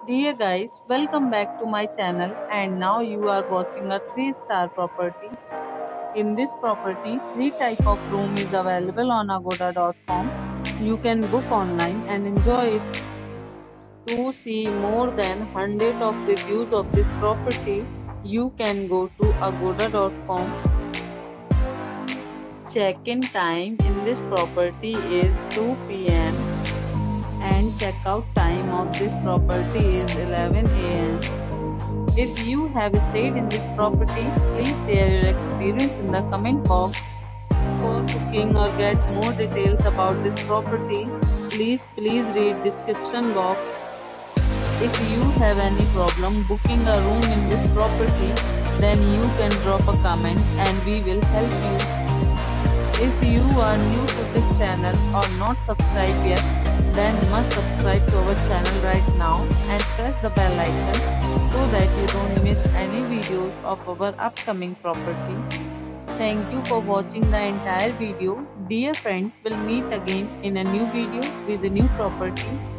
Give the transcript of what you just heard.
Dear guys, welcome back to my channel and now you are watching a 3-star property. In this property, 3 type of room is available on agoda.com. You can book online and enjoy it. To see more than 100 of reviews of this property, you can go to agoda.com. Check-in time in this property is 2 p.m. and checkout time of this property is 11 a.m. If you have stayed in this property, please share your experience in the comment box. For booking or get more details about this property, please read description box. If you have any problem booking a room in this property, then you can drop a comment and we will help you. If you are new to this channel or not subscribed yet, then must subscribe to our channel right now and press the bell icon so that you don't miss any videos of our upcoming property. Thank you for watching the entire video. Dear friends, we'll meet again in a new video with a new property.